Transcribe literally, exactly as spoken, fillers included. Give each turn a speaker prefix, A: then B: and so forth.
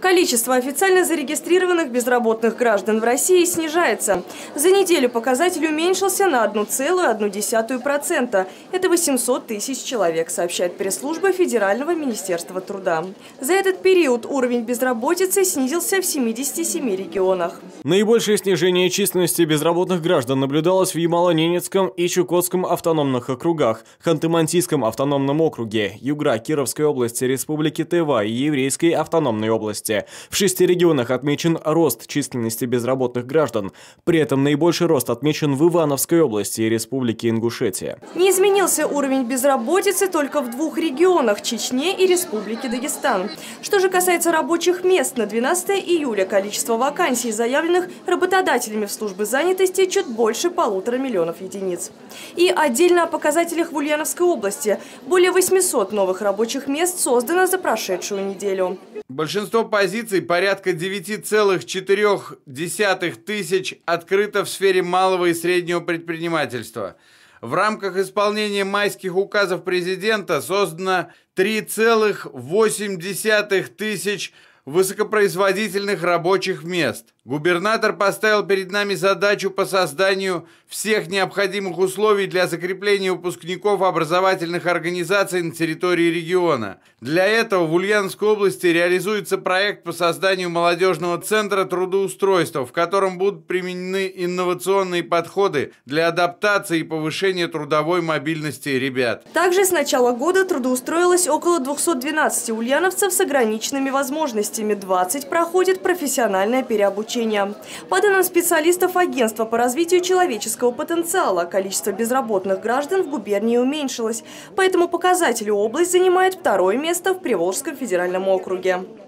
A: Количество официально зарегистрированных безработных граждан в России снижается. За неделю показатель уменьшился на одну целую одну десятую процента. Это восемьсот тысяч человек, сообщает пресс-служба Федерального министерства труда. За этот период уровень безработицы снизился в семидесяти семи регионах.
B: Наибольшее снижение численности безработных граждан наблюдалось в Ямало-Ненецком и Чукотском автономных округах, Ханты-Мансийском автономном округе, Югра Кировской области, Республики Тыва и Еврейской автономной области. В шести регионах отмечен рост численности безработных граждан. При этом наибольший рост отмечен в Ивановской области и Республике Ингушетия.
A: Не изменился уровень безработицы только в двух регионах – Чечне и Республике Дагестан. Что же касается рабочих мест, на двенадцатое июля количество вакансий, заявленных работодателями в службы занятости, чуть больше полутора миллионов единиц. И отдельно о показателях в Ульяновской области. Более восьмисот новых рабочих мест создано за прошедшую неделю.
C: Большинство позиций, порядка девяти целых четырёх десятых тысяч, открыто в сфере малого и среднего предпринимательства. В рамках исполнения майских указов президента создано три целых восемь десятых тысяч высокопроизводительных рабочих мест. Губернатор поставил перед нами задачу по созданию всех необходимых условий для закрепления выпускников образовательных организаций на территории региона. Для этого в Ульяновской области реализуется проект по созданию молодежного центра трудоустройства, в котором будут применены инновационные подходы для адаптации и повышения трудовой мобильности ребят.
A: Также с начала года трудоустроилось около двухсот двенадцати ульяновцев с ограниченными возможностями. двадцать проходит профессиональное переобучение. По данным специалистов Агентства по развитию человеческого потенциала, количество безработных граждан в губернии уменьшилось. По этому показателю область занимает второе место в Приволжском федеральном округе.